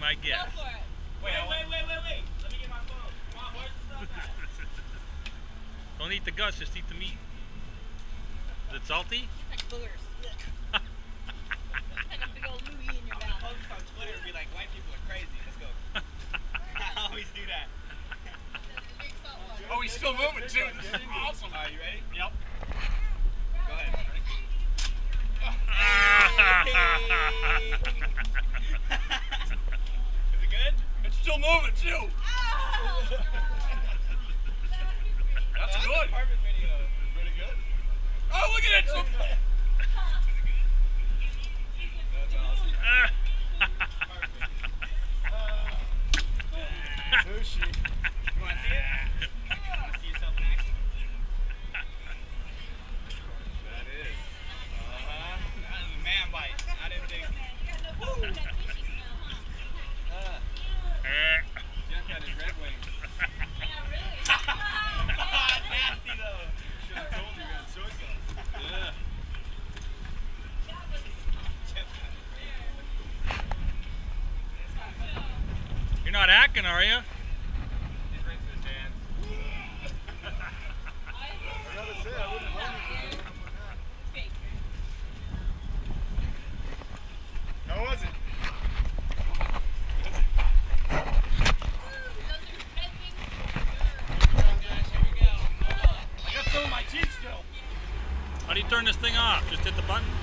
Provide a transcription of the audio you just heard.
my gift. Go for it. Wait. Let me get my phone. Mom, where's the stuff at? Don't eat the guts, just eat the meat. Is it salty? Like boogers. Like a big old Louis in your I'm gonna mouth. post this on Twitter and be like, white people are crazy. Let's go. I always do that. Oh, he's still moving too. This is awesome. Are you ready? Yep. Go ahead. Is it good? It's still moving too. That's good. Apartment video. Pretty good. Oh, look at that. That's awesome. Sushi. You want to see it? You want to see yourself in action? That is. That is a man bite. I didn't think. Jeff got his Red Wings. Nasty though. Should have told you we had soy sauce. Yeah. You're not hacking, are you? He's rinsing his hands. I gotta say, I wouldn't blame you for doing that. How was it? I got some of my teeth still. How do you turn this thing off? Just hit the button?